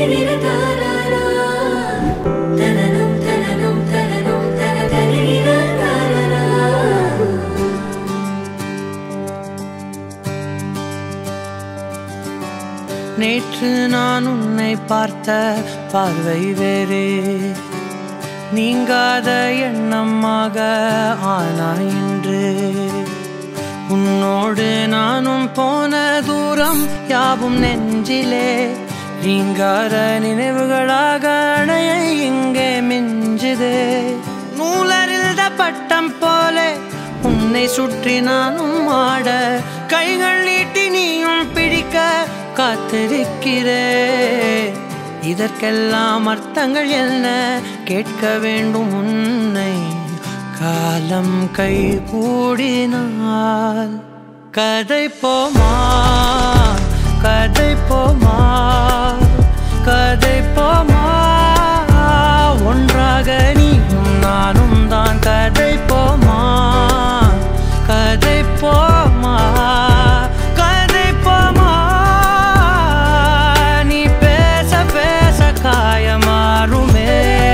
நேற்று நான் உன்னை பார்த்த பார்வை வேறே, நீங்காத எண்ணமாக ஆனாய் இன்று. உன்னோடு நானும் போன தூரம் யாவும் நெஞ்சிலே ரீங்கார நினைவுகளாக அணைய இங்கே மிஞ்சுதே. நூலறிந்த பட்டம் போலே உன்னை சுற்றி நானும் ஆட, கைகள் நீட்டி நீயும் பிடிக்க காத்திருக்கிறே. இதற்கெல்லாம் அர்த்தங்கள் என்ன கேட்க வேண்டும் உன்னை. காலம் கை கூடினால் கதை போமா, கதை போமா, கதை போமா. ஒன்றாக நீயும் நானும் தான். கதை போமா, கதை போமா, கதை போமா. நீ பேச பேச காயமாறுமே.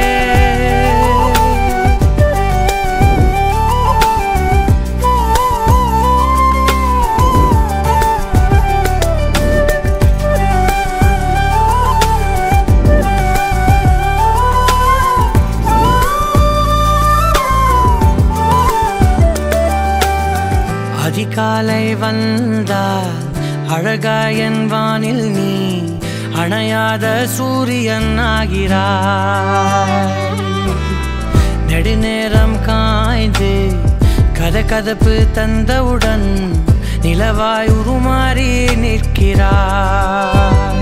அதிகாலை வந்தால் அழகாயன் வானில் நீ அணையாத சூரியன் ஆகிறாய். நெடுநேரம் காய்ந்து கதகதப்பு தந்தவுடன் நிலவாய் உருமாறி நிற்கிறாய்.